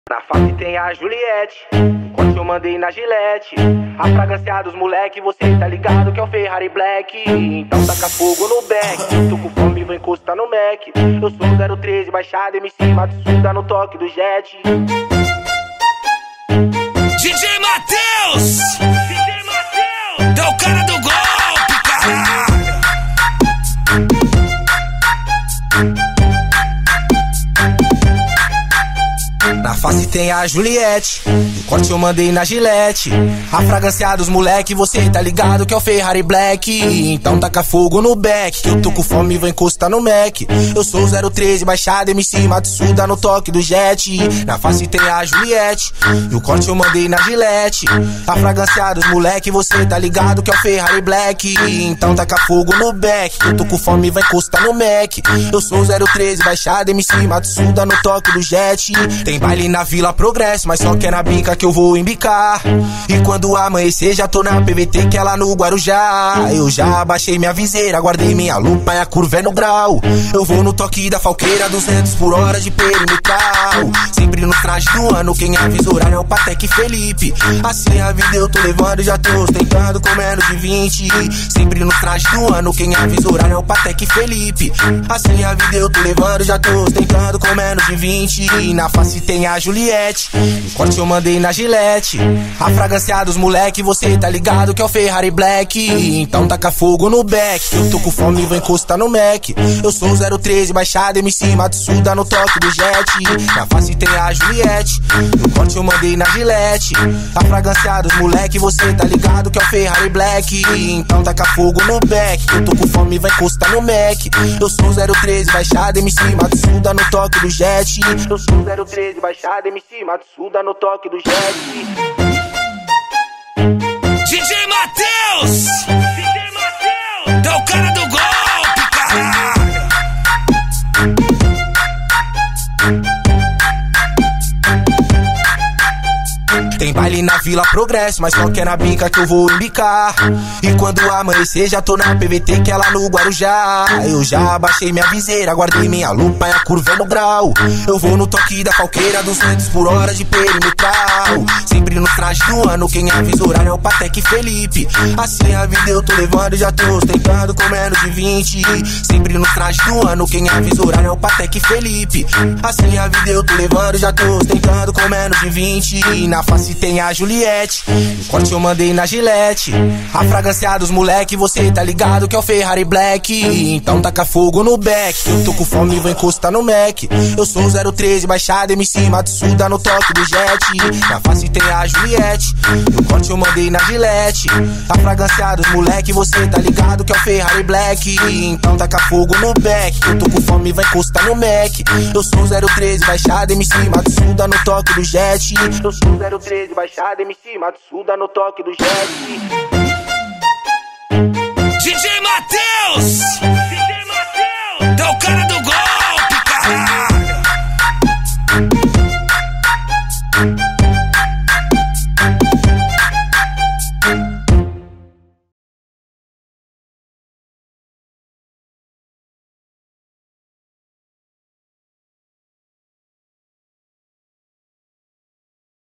Na face tem a Juliette, o corte eu mandei na Gillette. A fragrância dos moleque, você tá ligado que é o Ferrari Black. Então taca fogo no back, tô com fome, vou encostar no Mac. Eu sou 013, baixada, MC Matsuda no toque do jet. DJ Matheus! DJ Matheus! É o cara do golpe, caralho! Na face tem a Juliette, o corte eu mandei na Gillette. A fragrância dos moleque, você tá ligado que é o Ferrari Black. Então taca fogo no back, que eu tô com fome e vou encostar no Mac. Eu sou 013, baixada, MC Matsuda no toque do jet. Na face tem a Juliette, e o corte eu mandei na Gillette. A fragrância dos moleque, você tá ligado que é o Ferrari Black. Então taca fogo no back, que eu tô com fome e vou encostar no Mac. Eu sou 013, baixada, MC Matsuda no toque do jet. Tem baile na Vila Progresso, mas só que é na bica que eu vou embicar. E quando amanhecer já tô na PVT, que é lá no Guarujá. Eu já abaixei minha viseira, guardei minha lupa e a curva é no grau. Eu vou no toque da falqueira, 200 por hora de perimetral. Sempre no traje do ano, quem avisa horário é o Patek Felipe. Assim a vida eu tô levando, já tô ostentando com menos de 20. Sempre no traje do ano, quem avisa horário é o Patek Felipe. Assim a vida eu tô levando, já tô ostentando com menos de 20. E na face tem a Juliette, o corte eu mandei na Gillette. A fragrância dos moleque, você tá ligado que é o Ferrari Black. Então taca fogo no back, que eu tô com fome e vou encostar no Mac. Eu sou 013, baixada, MC Matsuda no toque do jet. Na face tem a Juliette, o corte eu mandei na Gillette. A fragrância dos moleque, você tá ligado que é o Ferrari Black. Então taca fogo no back, que eu tô com fome e vou encostar no Mac. Eu sou 013, baixada, MC Matsuda no toque do jet. Eu sou 013, baixada, MC Matsuda no toque do jet. DJ Matheus! DJ Matheus! É o cara do golpe, caralho! Tem baile na Vila Progresso, mas só que é na bica que eu vou embicar. E quando amanhecer já tô na PVT, que é lá no Guarujá. Eu já abaixei minha viseira, guardei minha lupa e a curva é no grau. Eu vou no toque da falqueira, 200 por hora de perimetral. Sempre no traje do ano, quem avisa horário é o Patek Felipe. Assim a vida eu tô levando, já tô ostentando com menos de 20. Sempre no traje do ano, quem avisa horário é o Patek Felipe. Assim a vida eu tô levando, já tô ostentando com menos de 20. E na face tem a Juliette, o corte eu mandei na Gillette. A fragrância dos moleque, você tá ligado que é o Ferrari Black. Então taca fogo no back, que eu tô com fome e vou encostar no Mac. Eu sou 013, baixada, MC Matsuda no toque do jet. Na face tem a Juliette, o corte eu mandei na Gillette. A fragrância dos moleque, você tá ligado que é o Ferrari Black. Então taca fogo no back, que eu tô com fome e vou encostar no Mac. Eu sou 013, baixada, MC Matsuda no toque do jet. Eu sou 013, baixada, MC Matsuda no toque do jet. DJ Matheus!